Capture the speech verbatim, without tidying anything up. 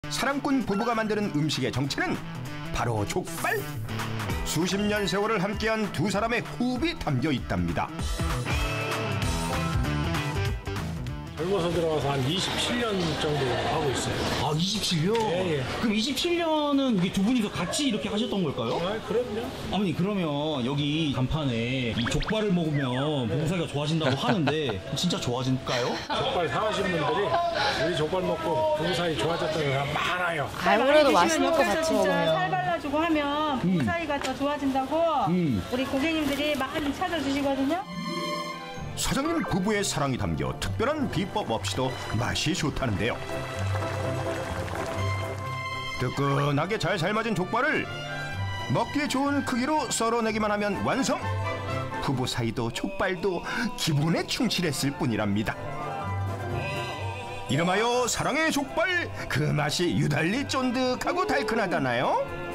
사랑꾼 부부가 만드는 음식의 정체는 바로 족발. 수십 년 세월을 함께한 두 사람의 호흡이 담겨 있답니다. 젊어서 들어와서 한 이십칠 년 정도 하고 있어요. 아, 이십칠 년? 예, 예. 그럼 이십칠 년은 이게 두 분이서 같이 이렇게 하셨던 걸까요? 아, 그럼요. 아버님, 그러면 여기 간판에 이 족발을 먹으면 부부 사이가 좋아진다고 하는데 진짜 좋아질까요? 족발 사오신 분들이 우리 족발 먹고 부부 사이 좋아졌다는 사람 많아요. 아무래도 맛있는 거 같이 진짜 먹으면. 살 발라주고 하면 부부 사이가 더 좋아진다고 음. 우리 고객님들이 많이 찾아주시거든요. 사장님 부부의 사랑이 담겨 특별한 비법 없이도 맛이 좋다는데요. 뜨끈하게 잘 삶아진 족발을 먹기 좋은 크기로 썰어내기만 하면 완성! 부부 사이도 족발도 기분에 충실했을 뿐이랍니다. 이름하여 사랑의 족발, 그 맛이 유달리 쫀득하고 달큰하다나요?